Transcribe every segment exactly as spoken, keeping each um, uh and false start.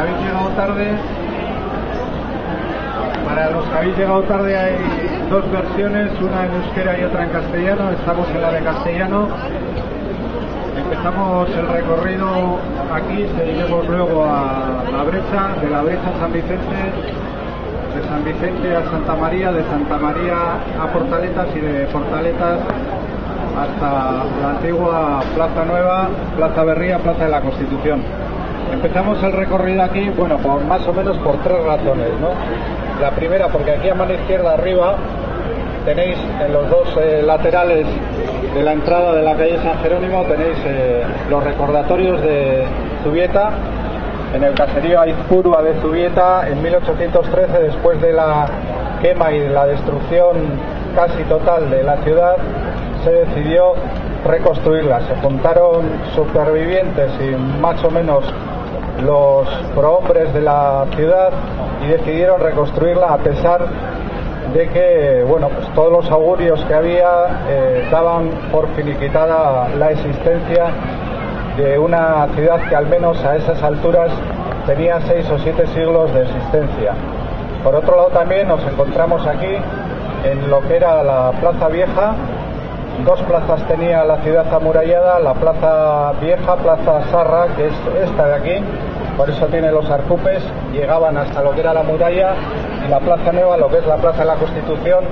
habéis llegado tarde, para los que habéis llegado tarde hay dos versiones, una en euskera y otra en castellano. Estamos en la de castellano. Empezamos el recorrido aquí, seguiremos luego a La Brecha, de La Brecha a San Vicente, de San Vicente a Santa María, de Santa María a Portaletas y de Portaletas hasta la antigua Plaza Nueva, Plaza Berría, Plaza de la Constitución. Empezamos el recorrido aquí, bueno, por, más o menos por tres razones, ¿no? La primera, porque aquí a mano izquierda arriba tenéis en los dos eh, laterales de la entrada de la calle San Jerónimo, tenéis eh, los recordatorios de Zubieta, en el caserío Aizpurua de Zubieta, en mil ochocientos trece, después de la quema y de la destrucción casi total de la ciudad, se decidió reconstruirla. Se juntaron supervivientes y más o menos los prohombres de la ciudad y decidieron reconstruirla, a pesar de que, bueno, pues todos los augurios que había eh, daban por finiquitada la existencia de una ciudad que al menos a esas alturas tenía seis o siete siglos de existencia. Por otro lado, también nos encontramos aquí en lo que era la Plaza Vieja. Dos plazas tenía la ciudad amurallada: la Plaza Vieja, Plaza Sarra, que es esta de aquí, por eso tiene los arcupes, llegaban hasta lo que era la muralla, y la Plaza Nueva, lo que es la Plaza de la Constitución,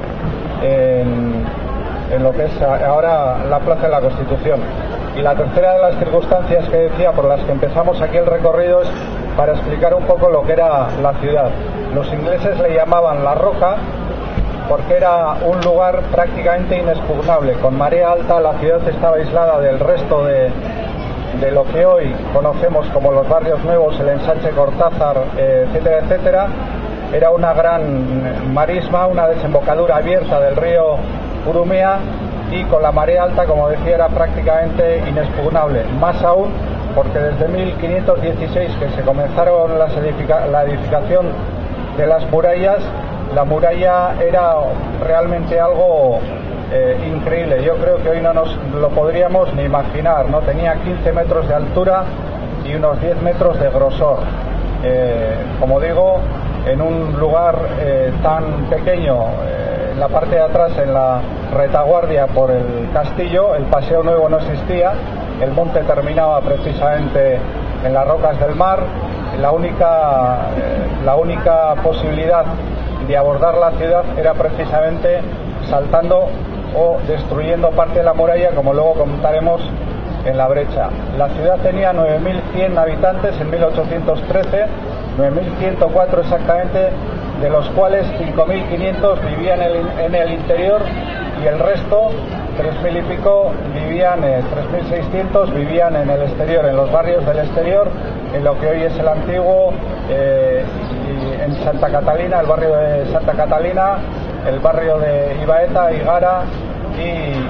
en, en lo que es ahora la Plaza de la Constitución. Y la tercera de las circunstancias que decía por las que empezamos aquí el recorrido es para explicar un poco lo que era la ciudad. Los ingleses le llamaban La Roca porque era un lugar prácticamente inexpugnable. Con marea alta la ciudad estaba aislada del resto de, de lo que hoy conocemos como los barrios nuevos, el ensanche Cortázar, eh, etcétera, etcétera. Era una gran marisma, una desembocadura abierta del río Urumea, y con la marea alta, como decía, era prácticamente inexpugnable. Más aún porque desde mil quinientos dieciséis, que se comenzaron las edifica la edificación de las murallas, la muralla era realmente algo eh, increíble. Yo creo que hoy no nos lo podríamos ni imaginar, ¿no? Tenía quince metros de altura y unos diez metros de grosor. Eh, como digo, en un lugar eh, tan pequeño, eh, en la parte de atrás, en la retaguardia por el castillo, el Paseo Nuevo no existía, el monte terminaba precisamente en las rocas del mar. La única, eh, la única posibilidad de abordar la ciudad era precisamente saltando o destruyendo parte de la muralla, como luego contaremos en La Brecha. La ciudad tenía nueve mil cien habitantes en mil ochocientos trece, nueve mil ciento cuatro exactamente, de los cuales cinco mil quinientos vivían en el, en el interior, y el resto, tres mil y pico, vivían, eh, tres mil seiscientos vivían en el exterior, en los barrios del exterior, en lo que hoy es el antiguo, eh, y en Santa Catalina, el barrio de Santa Catalina, el barrio de Ibaeta, Igara, y,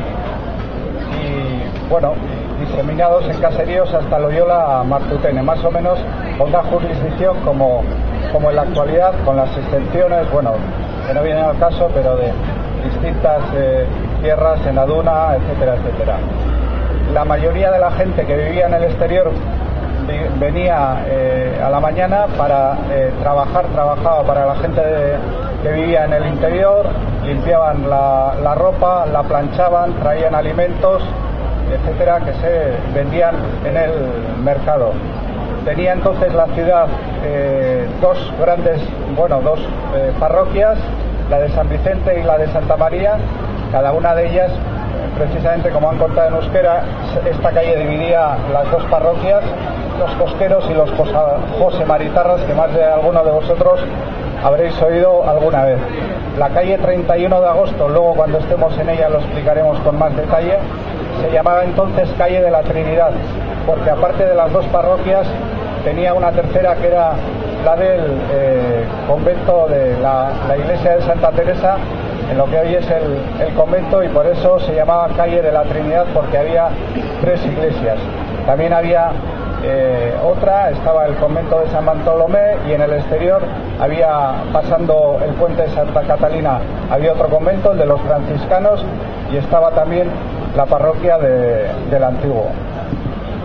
y bueno, diseminados en caseríos hasta Loyola Martutene, más o menos con una jurisdicción como, como en la actualidad, con las extensiones, bueno, que no vienen al caso, pero de distintas eh, tierras en Aduna, etcétera, etcétera. La mayoría de la gente que vivía en el exterior venía eh, a la mañana para eh, trabajar, trabajaba para la gente de, que vivía en el interior, limpiaban la, la ropa, la planchaban, traían alimentos, etcétera, que se vendían en el mercado. Tenía entonces la ciudad eh, dos grandes, bueno, dos eh, parroquias, la de San Vicente y la de Santa María. Cada una de ellas, precisamente como han contado en euskera, esta calle dividía las dos parroquias, los Cosqueros y los Josemaritarras, que más de alguno de vosotros habréis oído alguna vez. La calle treinta y uno de agosto, luego cuando estemos en ella lo explicaremos con más detalle, se llamaba entonces calle de la Trinidad, porque aparte de las dos parroquias tenía una tercera, que era la del eh, convento de la, la iglesia de Santa Teresa, en lo que hoy es el, el convento, y por eso se llamaba calle de la Trinidad, porque había tres iglesias. También había eh, otra, estaba el convento de San Bartolomé, y en el exterior había, pasando el puente de Santa Catalina, había otro convento, el de los franciscanos, y estaba también la parroquia de, del Antiguo.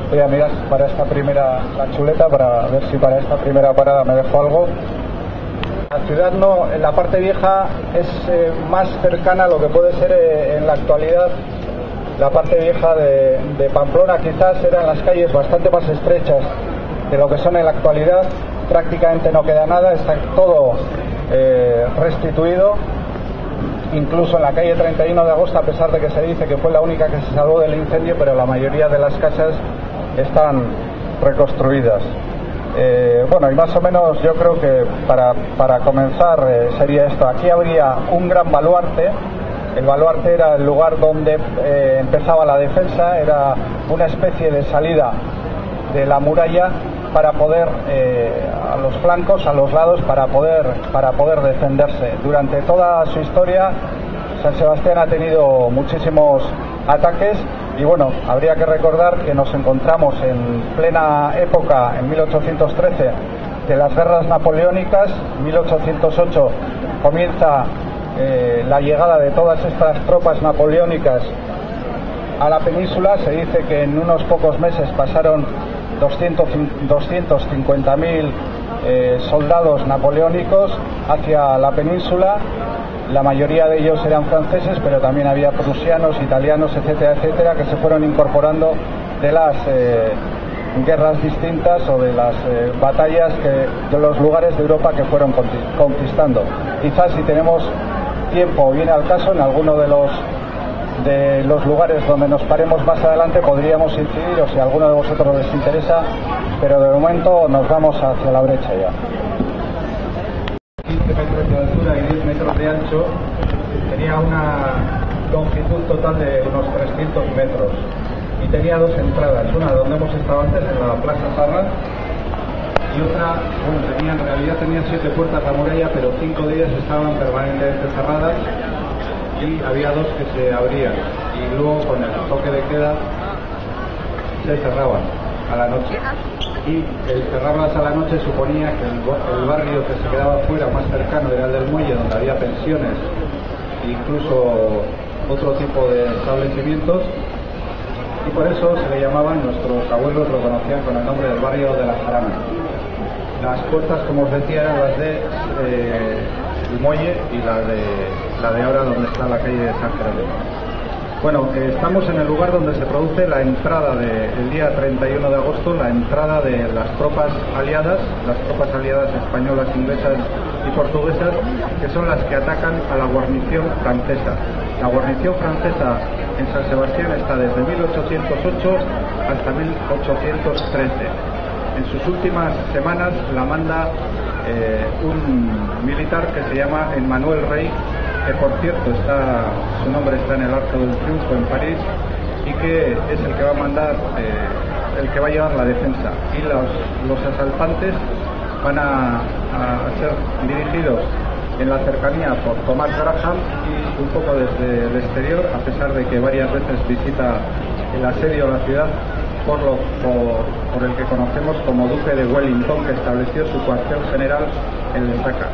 Voy a mirar para esta primera la chuleta para ver si para esta primera parada me dejo algo. La ciudad no, en la parte vieja es eh, más cercana a lo que puede ser eh, en la actualidad. La parte vieja de, de Pamplona quizás eran las calles bastante más estrechas de lo que son en la actualidad. Prácticamente no queda nada, está todo eh, restituido. Incluso en la calle treinta y uno de agosto, a pesar de que se dice que fue la única que se salvó del incendio, pero la mayoría de las casas están reconstruidas. Eh, bueno, y más o menos yo creo que para, para comenzar eh, sería esto. Aquí habría un gran baluarte. El baluarte era el lugar donde eh, empezaba la defensa, era una especie de salida de la muralla para poder, eh, a los flancos, a los lados, para poder, para poder defenderse. Durante toda su historia, San Sebastián ha tenido muchísimos ataques y bueno, habría que recordar que nos encontramos en plena época, en mil ochocientos trece, de las guerras napoleónicas. mil ochocientos ocho comienza eh, la llegada de todas estas tropas napoleónicas a la península. Se dice que en unos pocos meses pasaron doscientos cincuenta mil eh, soldados napoleónicos hacia la península. La mayoría de ellos eran franceses, pero también había prusianos, italianos, etcétera, etcétera, que se fueron incorporando de las eh, guerras distintas o de las eh, batallas que, de los lugares de Europa que fueron conquistando. Quizás si tenemos tiempo o viene al caso, en alguno de los de los lugares donde nos paremos más adelante podríamos incidir, o si a alguno de vosotros les interesa, pero de momento nos vamos hacia la brecha ya. quince metros de altura y diez metros de ancho, tenía una longitud total de unos trescientos metros y tenía dos entradas, una donde hemos estado antes, en la Plaza Zarra, y otra, bueno, tenía, en realidad tenía siete puertas la muralla, pero cinco de ellas estaban permanentemente cerradas y había dos que se abrían, y luego con el toque de queda se cerraban a la noche. Y el cerrarlas a la noche suponía que el, el barrio que se quedaba fuera, más cercano, era el del muelle, donde había pensiones e incluso otro tipo de establecimientos, y por eso se le llamaban, nuestros abuelos lo conocían con el nombre del barrio de la Jarana. Las puertas, como os decía, eran las de eh, el muelle y la de, la de ahora donde está la calle de San Jerónimo. Bueno, eh, estamos en el lugar donde se produce la entrada del día treinta y uno de agosto, la entrada de las tropas aliadas, las tropas aliadas españolas, inglesas y portuguesas, que son las que atacan a la guarnición francesa. La guarnición francesa en San Sebastián está desde mil ochocientos ocho hasta mil ochocientos trece. En sus últimas semanas la manda eh, un militar que se llama Emmanuel Rey, que por cierto está, su nombre está en el Arco del Triunfo en París, y que es el que va a mandar, eh, el que va a llevar la defensa, y los, los asaltantes van a, a ser dirigidos en la cercanía por Thomas Graham y un poco desde el exterior, a pesar de que varias veces visita el asedio a la ciudad, por, lo, por, por el que conocemos como Duque de Wellington, que estableció su cuartel general en Lesaca.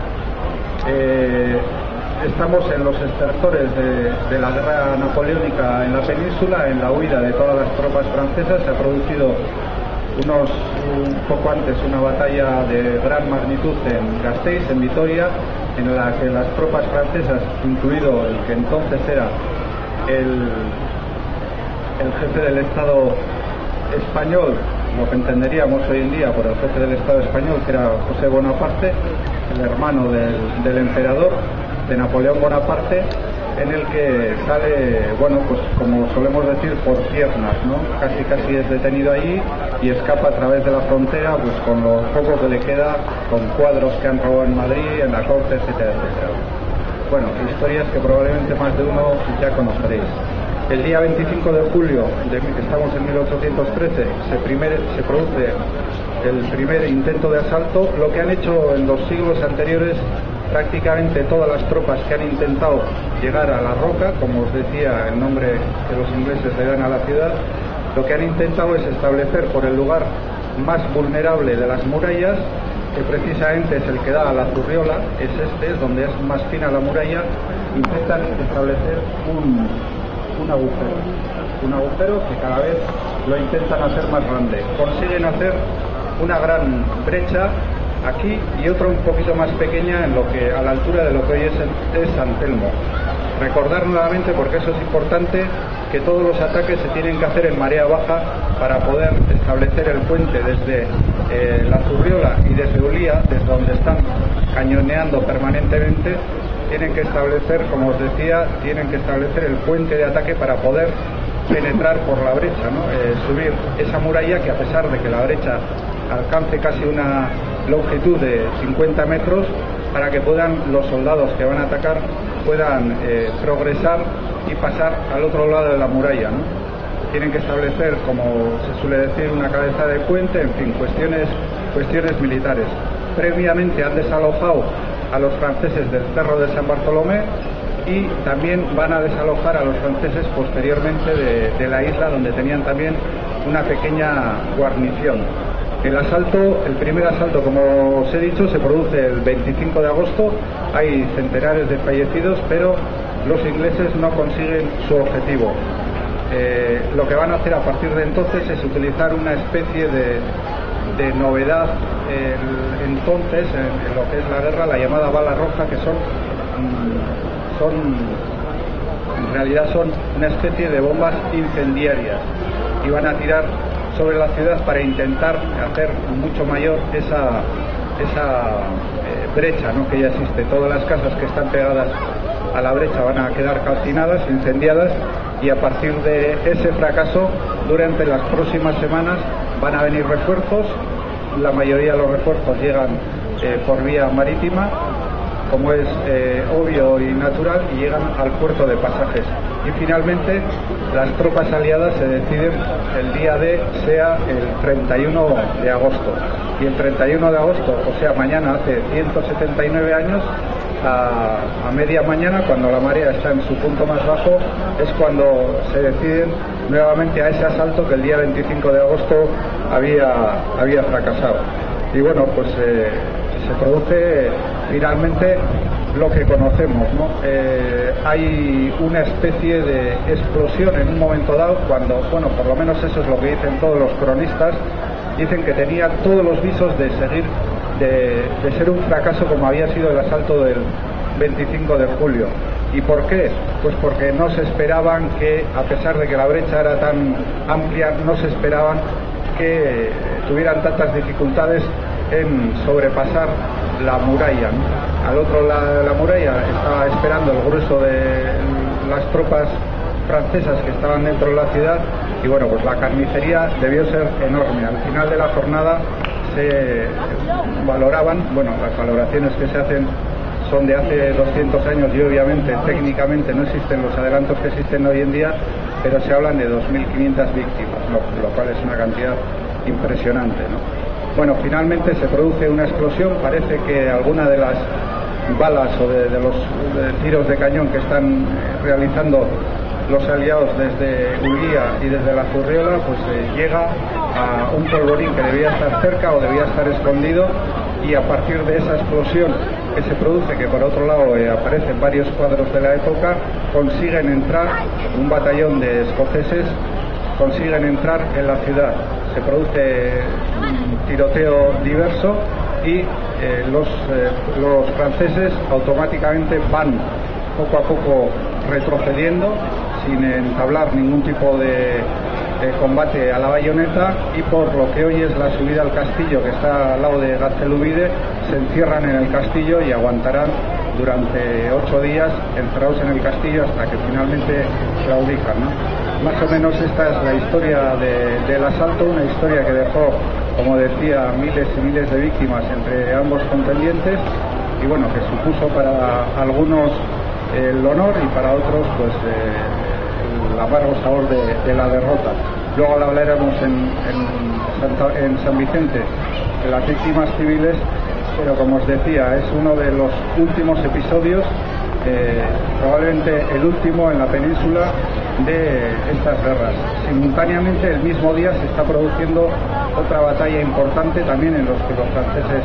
Eh, Estamos en los estertores de, de la guerra napoleónica en la península, en la huida de todas las tropas francesas. Se ha producido unos, un poco antes una batalla de gran magnitud en Gasteiz, en Vitoria, en la que las tropas francesas, incluido el que entonces era el, el jefe del Estado español, lo que entenderíamos hoy en día por el jefe del Estado español, que era José Bonaparte, el hermano del, del emperador, de Napoleón Bonaparte, en el que sale, bueno, pues como solemos decir, por piernas, ¿no? Casi casi es detenido allí y escapa a través de la frontera, pues con lo poco que le queda, con cuadros que han robado en Madrid, en la corte, etcétera, etcétera. Bueno, historias que probablemente más de uno ya conoceréis. El día veinticinco de julio, de, estamos en mil ochocientos trece, se, primer, se produce el primer intento de asalto. Lo que han hecho en los siglos anteriores prácticamente todas las tropas que han intentado llegar a la Roca, como os decía el nombre que los ingleses le dan a la ciudad, lo que han intentado es establecer por el lugar más vulnerable de las murallas, que precisamente es el que da a la Zurriola, es este, es donde es más fina la muralla. Intentan establecer un, un agujero, un agujero que cada vez lo intentan hacer más grande. Consiguen hacer una gran brecha aquí y otra un poquito más pequeña en lo que a la altura de lo que hoy es, es San Telmo. Recordar nuevamente, porque eso es importante, que todos los ataques se tienen que hacer en marea baja para poder establecer el puente desde eh, la Zurriola y desde Ulía, desde donde están cañoneando permanentemente. Tienen que establecer, como os decía, tienen que establecer el puente de ataque para poder penetrar por la brecha, ¿no? Eh, subir esa muralla que, a pesar de que la brecha alcance casi una longitud de cincuenta metros, para que puedan los soldados que van a atacar puedan eh, progresar y pasar al otro lado de la muralla, ¿no? Tienen que establecer, como se suele decir, una cabeza de puente, en fin, cuestiones, cuestiones militares. Previamente han desalojado a los franceses del Cerro de San Bartolomé y también van a desalojar a los franceses posteriormente de, de la isla, donde tenían también una pequeña guarnición. El asalto, el primer asalto, como os he dicho, se produce el veinticinco de agosto, hay centenares de fallecidos, pero los ingleses no consiguen su objetivo. Eh, lo que van a hacer a partir de entonces es utilizar una especie de, de novedad, eh, entonces, en, en lo que es la guerra, la llamada bala roja, que son, son, en realidad son una especie de bombas incendiarias, y van a tirar sobre la ciudad para intentar hacer mucho mayor esa, esa eh, brecha, ¿no?, que ya existe. Todas las casas que están pegadas a la brecha van a quedar calcinadas, incendiadas, y a partir de ese fracaso, durante las próximas semanas van a venir refuerzos. La mayoría de los refuerzos llegan eh, por vía marítima, como es eh, obvio y natural, y llegan al puerto de Pasajes. Y finalmente las tropas aliadas se deciden el día D, sea el treinta y uno de agosto. Y el treinta y uno de agosto, o sea mañana, hace ciento setenta y nueve años, a, a media mañana, cuando la marea está en su punto más bajo, es cuando se deciden nuevamente a ese asalto que el día veinticinco de agosto había, había fracasado. Y bueno, pues eh, se produce finalmente lo que conocemos, ¿no? Eh, hay una especie de explosión en un momento dado, cuando, bueno, por lo menos eso es lo que dicen todos los cronistas, dicen que tenía todos los visos de seguir, de, de ser un fracaso, como había sido el asalto del veinticinco de julio. ¿Y por qué? Pues porque no se esperaban que, a pesar de que la brecha era tan amplia, no se esperaban que tuvieran tantas dificultades en sobrepasar la muralla, ¿no? Al otro lado de la muralla estaba esperando el grueso de las tropas francesas que estaban dentro de la ciudad, y bueno, pues la carnicería debió ser enorme. Al final de la jornada se valoraban, bueno, las valoraciones que se hacen son de hace doscientos años, y obviamente técnicamente no existen los adelantos que existen hoy en día, pero se hablan de dos mil quinientas víctimas, lo, lo cual es una cantidad impresionante, ¿no? Bueno, finalmente se produce una explosión. Parece que alguna de las balas o de, de los de tiros de cañón que están realizando los aliados desde Ulía y desde la Zurriola, pues eh, llega a un polvorín que debía estar cerca o debía estar escondido, y a partir de esa explosión que se produce, que por otro lado eh, aparecen varios cuadros de la época, consiguen entrar un batallón de escoceses, consiguen entrar en la ciudad. Se produce un tiroteo diverso y eh, los, eh, los franceses automáticamente van poco a poco retrocediendo sin entablar ningún tipo de, de combate a la bayoneta, y por lo que hoy es la subida al castillo, que está al lado de Gaztelubide, se encierran en el castillo y aguantarán durante ocho días encerrados en el castillo hasta que finalmente claudican, ¿no? Más o menos esta es la historia de, del asalto, una historia que dejó, como decía, miles y miles de víctimas entre ambos contendientes, y bueno, que supuso para algunos el honor y para otros pues eh, el amargo sabor de, de la derrota. Luego lo hablaremos en, en, Santa, en San Vicente, de las víctimas civiles, pero como os decía, es uno de los últimos episodios, eh, probablemente el último en la península de estas guerras. Simultáneamente, el mismo día se está produciendo otra batalla importante también, en los que los franceses,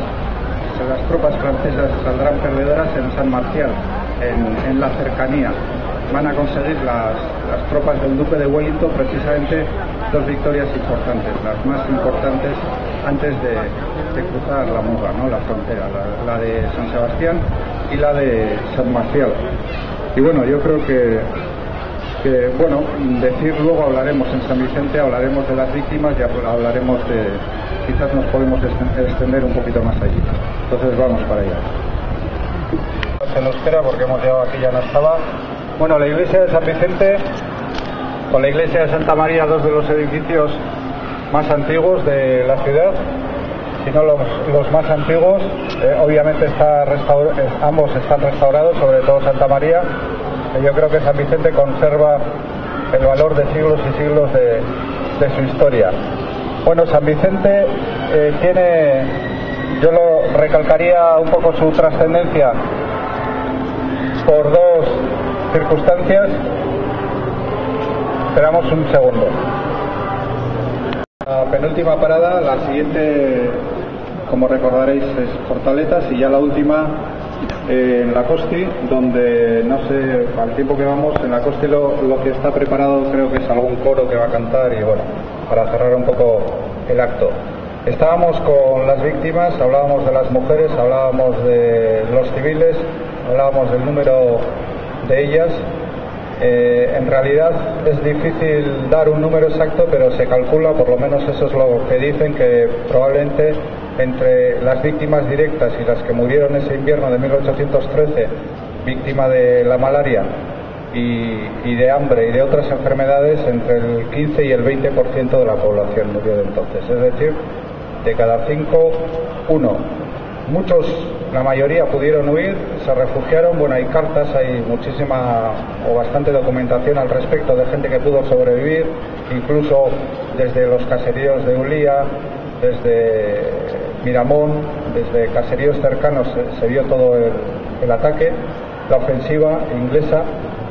las tropas francesas saldrán perdedoras en San Marcial, en, en la cercanía. Van a conseguir las, las tropas del duque de Wellington precisamente dos victorias importantes, las más importantes antes de, de cruzar la Muga, ¿no? La frontera, la, la de San Sebastián y la de San Marcial. Y bueno, yo creo que, que bueno, decir luego hablaremos en San Vicente, hablaremos de las víctimas y hablaremos de, quizás nos podemos extender un poquito más allí. Entonces vamos para allá. En euskera, porque hemos llegado aquí, ya no estaba. Bueno, la iglesia de San Vicente con la iglesia de Santa María, dos de los edificios más antiguos de la ciudad, si no los, los más antiguos. Eh, obviamente está restaur ambos están restaurados, sobre todo Santa María. Eh, yo creo que San Vicente conserva el valor de siglos y siglos de, de su historia. Bueno, San Vicente eh, tiene, yo lo recalcaría un poco su trascendencia por dos circunstancias. Esperamos un segundo. La penúltima parada, la siguiente, como recordaréis, es Portaletas, y ya la última eh, en Lacosti, donde no sé, al tiempo que vamos, en Lacosti lo, lo que está preparado creo que es algún coro que va a cantar, y bueno, para cerrar un poco el acto. Estábamos con las víctimas, hablábamos de las mujeres, hablábamos de los civiles, hablábamos del número de ellas. Eh, en realidad es difícil dar un número exacto, pero se calcula, por lo menos eso es lo que dicen, que probablemente entre las víctimas directas y las que murieron ese invierno de mil ochocientos trece, víctima de la malaria y, y de hambre y de otras enfermedades, entre el quince y el veinte por ciento de la población murió de entonces. Es decir, de cada cinco, uno. Muchos, la mayoría pudieron huir, se refugiaron. Bueno, hay cartas, hay muchísima o bastante documentación al respecto de gente que pudo sobrevivir, incluso desde los caseríos de Ulía, desde Miramón, desde caseríos cercanos se, se vio todo el, el ataque, la ofensiva inglesa.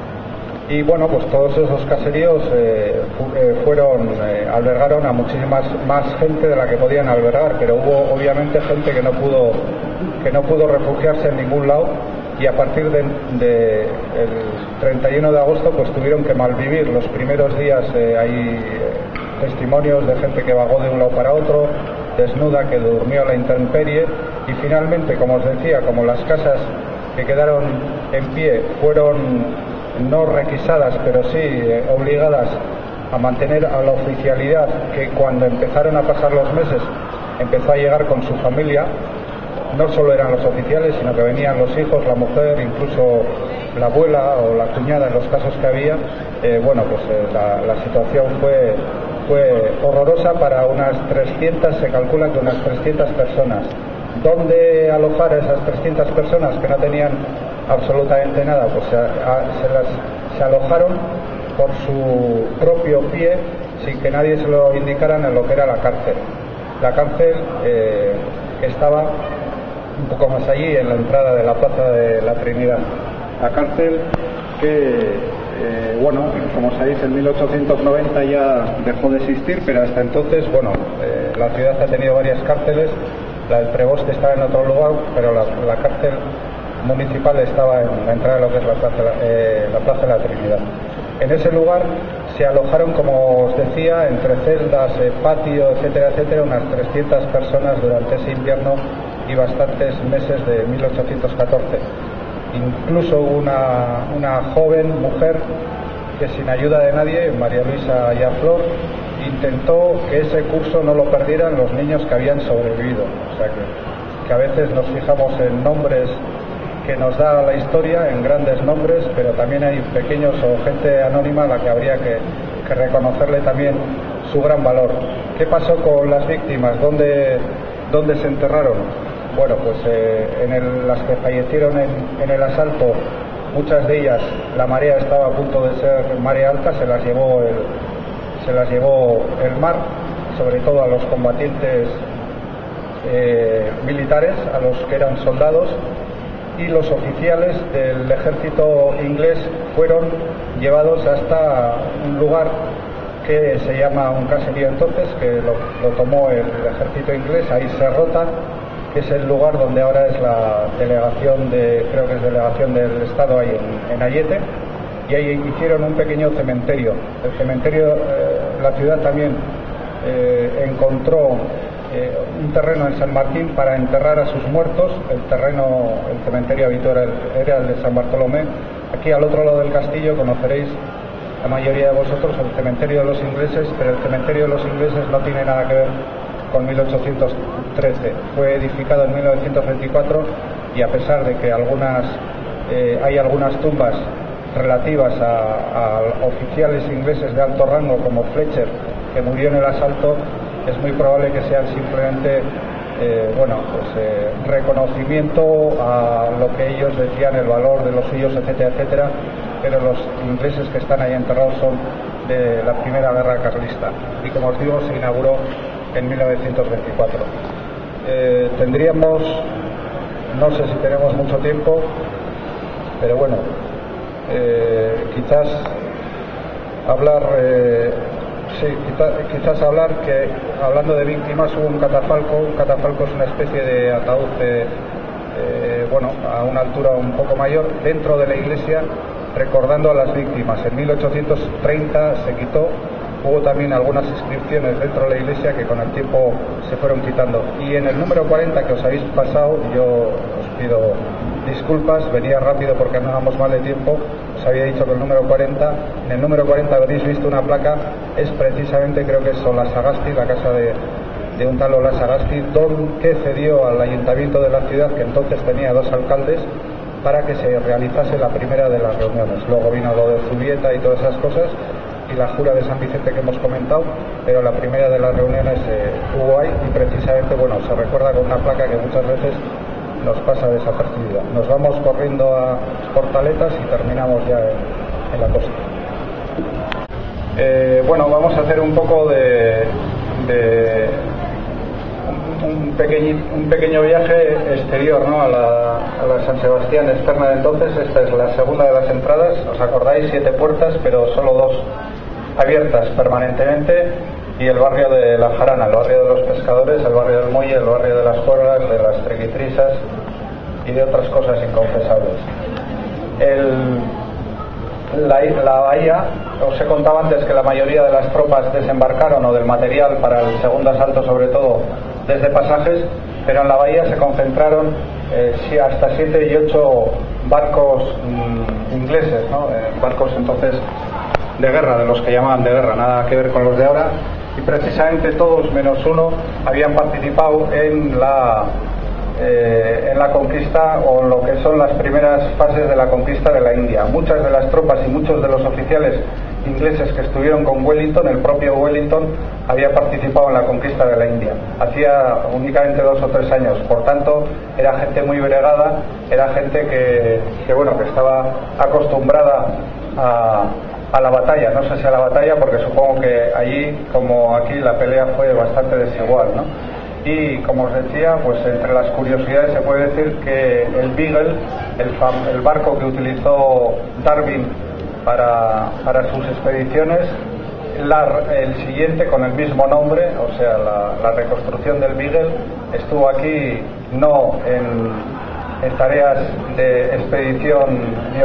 Y bueno, pues todos esos caseríos eh, fueron, eh, albergaron a muchísimas más gente de la que podían albergar, pero hubo obviamente gente que no pudo, que no pudo refugiarse en ningún lado, y a partir del de, el treinta y uno de agosto pues tuvieron que malvivir. Los primeros días eh, hay eh, testimonios de gente que vagó de un lado para otro, desnuda, que durmió a la intemperie, y finalmente, como os decía, como las casas que quedaron en pie fueron no requisadas, pero sí eh, obligadas a mantener a la oficialidad, que cuando empezaron a pasar los meses empezó a llegar con su familia. No solo eran los oficiales, sino que venían los hijos, la mujer, incluso la abuela o la cuñada en los casos que había. Eh, bueno, pues eh, la, la situación fue, fue horrorosa para unas trescientas, se calcula que unas trescientas personas. ¿Dónde alojar a esas trescientas personas que no tenían absolutamente nada? Pues se, a, se las se alojaron por su propio pie, sin que nadie se lo indicara, en lo que era la cárcel. La cárcel eh, estaba un poco más allí, en la entrada de la Plaza de la Trinidad. La cárcel que, eh, bueno, como sabéis, en mil ochocientos noventa ya dejó de existir, pero hasta entonces, bueno, eh, la ciudad ha tenido varias cárceles. La del Preboste estaba en otro lugar, pero la, la cárcel municipal estaba en la entrada de lo que es la Plaza, eh, la Plaza de la Trinidad. En ese lugar se alojaron, como os decía, entre celdas, eh, patio, etcétera, etcétera, unas trescientas personas durante ese invierno y bastantes meses de mil ochocientos catorce. Incluso una, una joven mujer que, sin ayuda de nadie, María Luisa Yaflor, intentó que ese curso no lo perdieran los niños que habían sobrevivido. O sea que, que a veces nos fijamos en nombres que nos da la historia, en grandes nombres, pero también hay pequeños o gente anónima a la que habría que, que reconocerle también su gran valor. ¿Qué pasó con las víctimas? ¿Dónde, dónde se enterraron? Bueno, pues eh, en el, las que fallecieron en, en el asalto, muchas de ellas, la marea estaba a punto de ser marea alta, se las llevó el, se las llevó el mar, sobre todo a los combatientes eh, militares, a los que eran soldados, y los oficiales del ejército inglés fueron llevados hasta un lugar que se llama un caserío entonces, que lo, lo tomó el ejército inglés, ahí Serrota, que es el lugar donde ahora es la delegación de, creo que es delegación del Estado ahí en, en Ayete, y ahí hicieron un pequeño cementerio. El cementerio eh, la ciudad también eh, encontró eh, un terreno en San Martín para enterrar a sus muertos. El terreno, el cementerio habitual era el de San Bartolomé. Aquí al otro lado del castillo conoceréis la mayoría de vosotros el cementerio de los ingleses, pero el cementerio de los ingleses no tiene nada que ver con mil ochocientos trece. Fue edificado en mil novecientos veinticuatro y a pesar de que algunas eh, hay algunas tumbas relativas a, a oficiales ingleses de alto rango como Fletcher, que murió en el asalto, es muy probable que sean simplemente eh, bueno, pues, eh, reconocimiento a lo que ellos decían, el valor de los suyos, etcétera, etcétera, pero los ingleses que están ahí enterrados son de la Primera Guerra Carlista y, como os digo, se inauguró en mil novecientos veinticuatro. Eh, tendríamos, no sé si tenemos mucho tiempo, pero bueno, eh, quizás hablar, eh, sí, quizás, quizás hablar que, hablando de víctimas, hubo un catafalco. Un catafalco es una especie de ataúd, eh, eh, bueno, a una altura un poco mayor, dentro de la iglesia, recordando a las víctimas. En mil ochocientos treinta se quitó. Hubo también algunas inscripciones dentro de la iglesia que con el tiempo se fueron quitando. Y en el número cuarenta que os habéis pasado, yo os pido disculpas, venía rápido porque andábamos mal de tiempo, os había dicho que el número cuarenta, en el número cuarenta habréis visto una placa, es precisamente, creo que es Olasagasti, la casa de, de un tal Olasagasti, don que cedió al ayuntamiento de la ciudad, que entonces tenía dos alcaldes, para que se realizase la primera de las reuniones. Luego vino lo de Zubieta y todas esas cosas, y la jura de San Vicente que hemos comentado, pero la primera de las reuniones eh, hubo ahí, y precisamente, bueno, se recuerda con una placa que muchas veces nos pasa desapercibida. Nos vamos corriendo a Portaletas y terminamos ya en, en la costa. Eh, bueno, vamos a hacer un poco de, de un, un, pequeñi, un pequeño viaje exterior, ¿no? a, la, a la San Sebastián externa de entonces. Esta es la segunda de las entradas. ¿Os acordáis? Siete puertas, pero solo dos abiertas permanentemente, y el barrio de La Jarana, el barrio de los pescadores, el barrio del Muelle, el barrio de las Cuerdas, de las Trequitrisas y de otras cosas inconfesables. El, la, la bahía, os he contado antes que la mayoría de las tropas desembarcaron, o del material para el segundo asalto sobre todo, desde Pasajes, pero en la bahía se concentraron eh, hasta siete y ocho barcos mmm, ingleses, ¿no? eh, barcos entonces de guerra, de los que llamaban de guerra, nada que ver con los de ahora, y precisamente todos menos uno habían participado en la eh, en la conquista, o en lo que son las primeras fases de la conquista de la India. Muchas de las tropas y muchos de los oficiales ingleses que estuvieron con Wellington, el propio Wellington había participado en la conquista de la India hacía únicamente dos o tres años. Por tanto, era gente muy bregada, era gente que, que bueno, que estaba acostumbrada a a la batalla. No sé si a la batalla, porque supongo que allí, como aquí, la pelea fue bastante desigual, ¿no? Y como os decía, pues entre las curiosidades se puede decir que el Beagle, el, fam- el barco que utilizó Darwin para, para sus expediciones, la, el siguiente con el mismo nombre, o sea, la, la reconstrucción del Beagle, estuvo aquí no en en tareas de expedición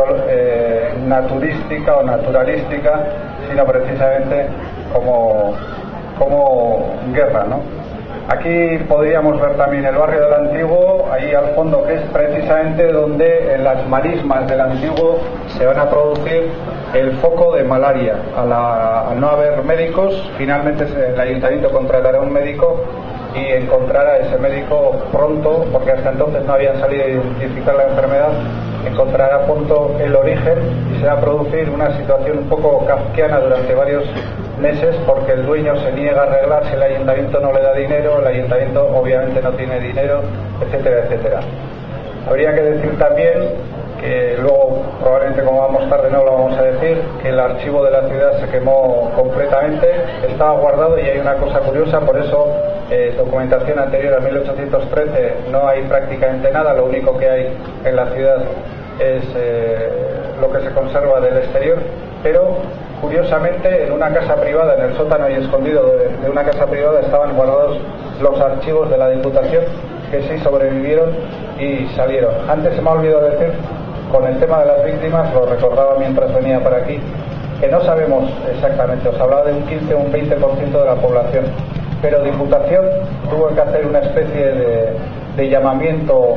eh, naturística o naturalística, sino precisamente como, como guerra, ¿no? Aquí podríamos ver también el barrio del Antiguo, ahí al fondo, que es precisamente donde en las marismas del Antiguo se van a producir el foco de malaria. A la, al no haber médicos, finalmente el ayuntamiento contratará un médico y encontrará ese médico pronto, porque hasta entonces no habían salido a identificar la enfermedad, encontrará pronto el origen y se va a producir una situación un poco kafkiana durante varios meses, porque el dueño se niega a arreglarse, el ayuntamiento no le da dinero, el ayuntamiento obviamente no tiene dinero, etcétera, etcétera. Habría que decir también que luego, probablemente como vamos tarde no lo vamos a decir, que el archivo de la ciudad se quemó completamente, estaba guardado, y hay una cosa curiosa, por eso eh, documentación anterior a mil ochocientos trece no hay prácticamente nada, lo único que hay en la ciudad es eh, lo que se conserva del exterior, pero curiosamente en una casa privada, en el sótano y escondido de, de una casa privada, estaban guardados los archivos de la Diputación, que sí sobrevivieron y salieron. Antes se me ha olvidado decir, con el tema de las víctimas, lo recordaba mientras venía para aquí, que no sabemos exactamente, os hablaba de un quince o un veinte por ciento de la población, pero Diputación tuvo que hacer una especie de, de llamamiento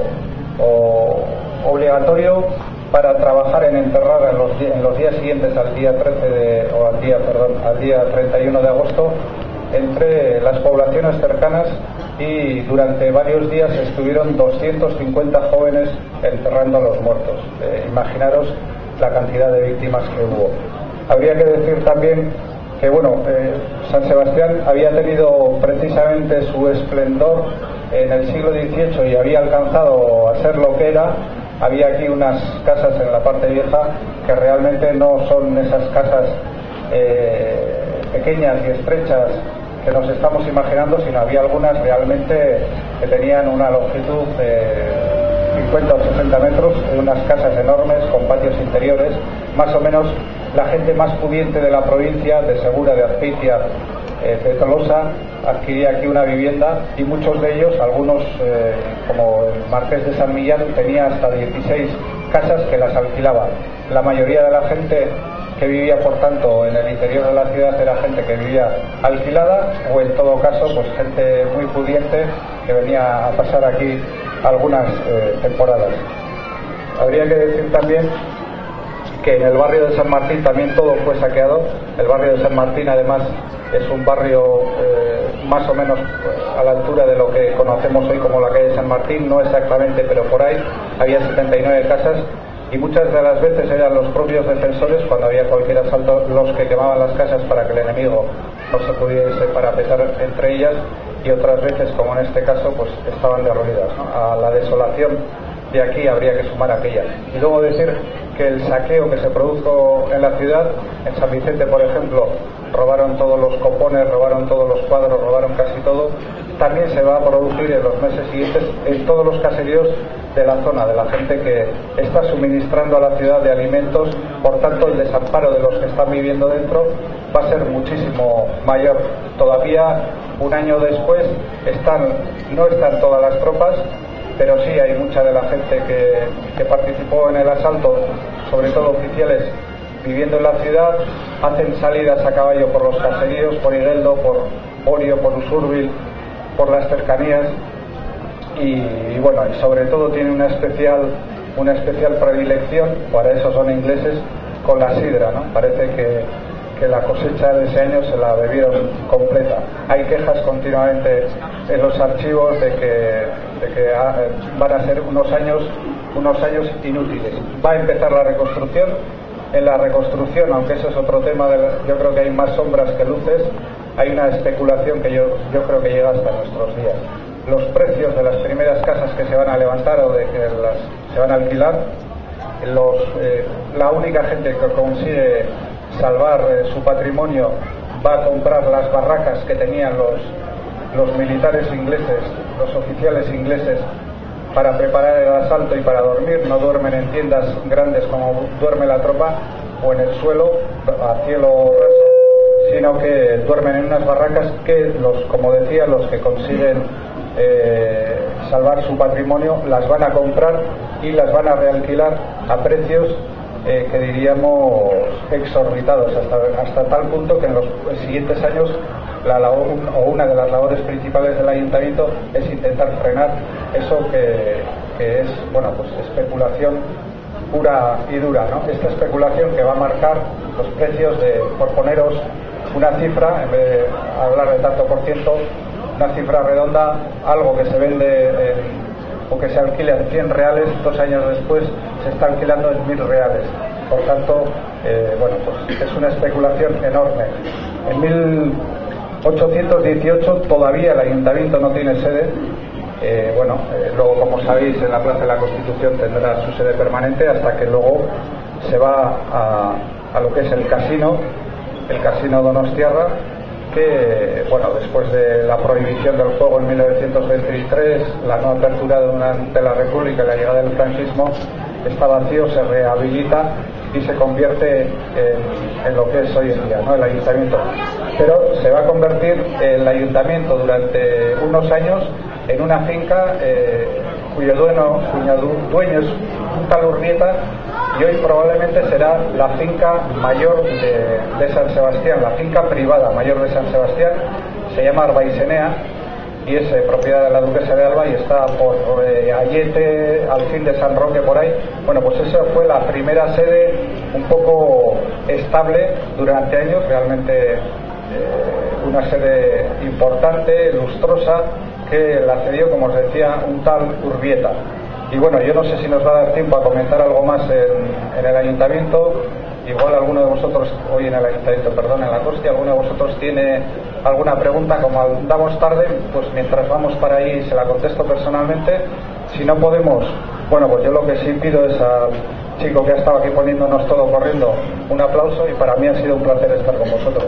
o, obligatorio para trabajar en enterrar en los, en los días siguientes al día trece de, o al día, perdón, al día treinta y uno de agosto entre las poblaciones cercanas, y durante varios días estuvieron doscientos cincuenta jóvenes enterrando a los muertos. Eh, imaginaros la cantidad de víctimas que hubo. Habría que decir también que bueno, eh, San Sebastián había tenido precisamente su esplendor en el siglo dieciocho y había alcanzado a ser lo que era. Había aquí unas casas en la parte vieja que realmente no son esas casas eh, pequeñas y estrechas que nos estamos imaginando, sino había algunas realmente que tenían una longitud de cincuenta o sesenta metros, unas casas enormes con patios interiores. Más o menos la gente más pudiente de la provincia, de Segura, de Azpeitia, eh, de Tolosa, adquiría aquí una vivienda, y muchos de ellos, algunos eh, como el Marqués de San Millán, tenía hasta dieciséis casas que las alquilaba. La mayoría de la gente que vivía, por tanto, en el interior de la ciudad era gente que vivía alquilada, o en todo caso pues gente muy pudiente que venía a pasar aquí algunas eh, temporadas. Habría que decir también que en el barrio de San Martín también todo fue saqueado. El barrio de San Martín, además, es un barrio eh, más o menos a la altura de lo que conocemos hoy como la calle de San Martín, no exactamente, pero por ahí. Había setenta y nueve casas, y muchas de las veces eran los propios defensores, cuando había cualquier asalto, los que quemaban las casas para que el enemigo no se pudiese parapetar entre ellas, y otras veces, como en este caso, pues estaban derruidas, ¿no? A la desolación de aquí habría que sumar aquella. Y luego decir que el saqueo que se produjo en la ciudad, en San Vicente, por ejemplo, robaron todos los copones, robaron todos los cuadros, robaron casi todo. También se va a producir en los meses siguientes en todos los caseríos de la zona, de la gente que está suministrando a la ciudad de alimentos. Por tanto, el desamparo de los que están viviendo dentro va a ser muchísimo mayor. Todavía un año después están, no están todas las tropas, pero sí hay mucha de la gente que, que participó en el asalto, sobre todo oficiales viviendo en la ciudad. Hacen salidas a caballo por los caseríos, por Igueldo, por Orio, por Usurbil, por las cercanías, y, y bueno, y sobre todo tiene una especial una especial predilección, para eso son ingleses, con la sidra, ¿no? Parece que, que la cosecha de ese año se la bebieron completa. Hay quejas continuamente en los archivos de que, de que ah, van a ser unos años unos años inútiles. Va a empezar la reconstrucción. En la reconstrucción, aunque eso es otro tema, de la, yo creo que hay más sombras que luces. Hay una especulación que yo, yo creo que llega hasta nuestros días. Los precios de las primeras casas que se van a levantar o de que las se van a alquilar, los, eh, la única gente que consigue salvar eh, su patrimonio va a comprar las barracas que tenían los, los militares ingleses, los oficiales ingleses, para preparar el asalto y para dormir. No duermen en tiendas grandes como duerme la tropa, o en el suelo a cielo raso, sino que duermen en unas barracas que, los, como decía, los que consiguen eh, salvar su patrimonio las van a comprar y las van a realquilar a precios eh, que diríamos exorbitados, hasta, hasta tal punto que en los siguientes años la labor, o una de las labores principales del ayuntamiento es intentar frenar eso que, que es, bueno, pues especulación pura y dura, ¿no? Esta especulación que va a marcar los precios de, por poneros una cifra, en vez de hablar de tanto por ciento, una cifra redonda, algo que se vende en, o que se alquila en cien reales, dos años después se está alquilando en mil reales. Por tanto, eh, bueno, pues es una especulación enorme. En mil ochocientos dieciocho todavía el ayuntamiento no tiene sede. Eh, bueno, eh, luego, como sabéis, en la Plaza de la Constitución tendrá su sede permanente, hasta que luego se va a, a lo que es el casino, el Casino Donostiarra, que, bueno, después de la prohibición del juego en mil novecientos veintitrés, la no apertura durante la República y la llegada del franquismo, está vacío, se rehabilita y se convierte en, en lo que es hoy en día, ¿no? El ayuntamiento. Pero se va a convertir el ayuntamiento durante unos años en una finca eh, cuyo dueño, cuyo dueño es un tal Urnieta, y hoy probablemente será la finca mayor de, de San Sebastián, la finca privada mayor de San Sebastián. Se llama Arbaisenea y es eh, propiedad de la duquesa de Alba y está por eh, Ayete, al fin de San Roque, por ahí. Bueno, pues esa fue la primera sede un poco estable durante años, realmente eh, una sede importante, lustrosa, que la cedió, como os decía, un tal Urbieta. Y bueno, yo no sé si nos va a dar tiempo a comentar algo más en, en el ayuntamiento. Igual alguno de vosotros, hoy en el ayuntamiento, perdón, en la Costia, alguno de vosotros tiene alguna pregunta. Como andamos tarde, pues mientras vamos para ahí se la contesto personalmente. Si no podemos, bueno, pues yo lo que sí pido es al chico que ha estado aquí poniéndonos todo corriendo un aplauso, y para mí ha sido un placer estar con vosotros.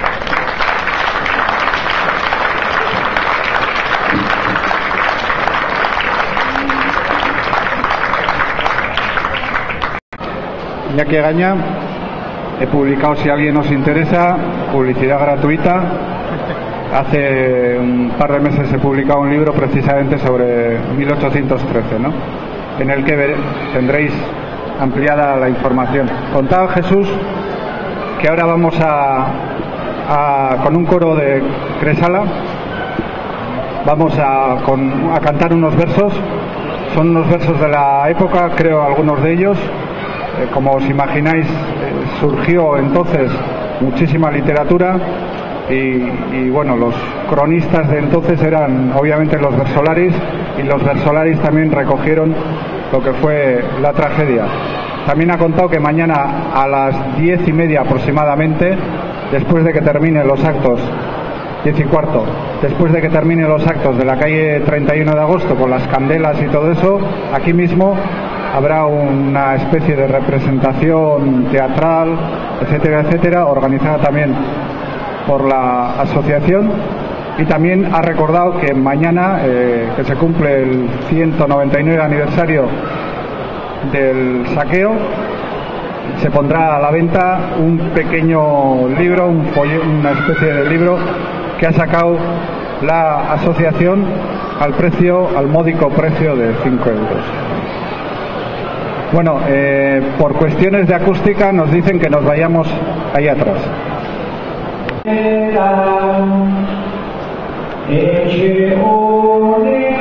Iñaki Egaña, he publicado, si a alguien nos interesa, publicidad gratuita. Hace un par de meses he publicado un libro precisamente sobre mil ochocientos trece, ¿no?, en el que ver, tendréis ampliada la información. Contaba Jesús que ahora vamos a, a con un coro de Cresala, vamos a, con, a cantar unos versos. Son unos versos de la época, creo, algunos de ellos. Eh, como os imagináis, eh, surgió entonces muchísima literatura y, y bueno, los cronistas de entonces eran obviamente los versolaris, y los versolaris también recogieron lo que fue la tragedia. También ha contado que mañana a las diez y media aproximadamente, después de que terminen los actos, diez y cuarto, después de que terminen los actos de la calle treinta y uno de agosto con las candelas y todo eso, aquí mismo habrá una especie de representación teatral, etcétera, etcétera, organizada también por la asociación. Y también ha recordado que mañana, eh, que se cumple el ciento noventa y nueve aniversario del saqueo, se pondrá a la venta un pequeño libro, un folleto, una especie de libro que ha sacado la asociación al precio, al módico precio de cinco euros. Bueno, eh, por cuestiones de acústica nos dicen que nos vayamos ahí atrás. Eche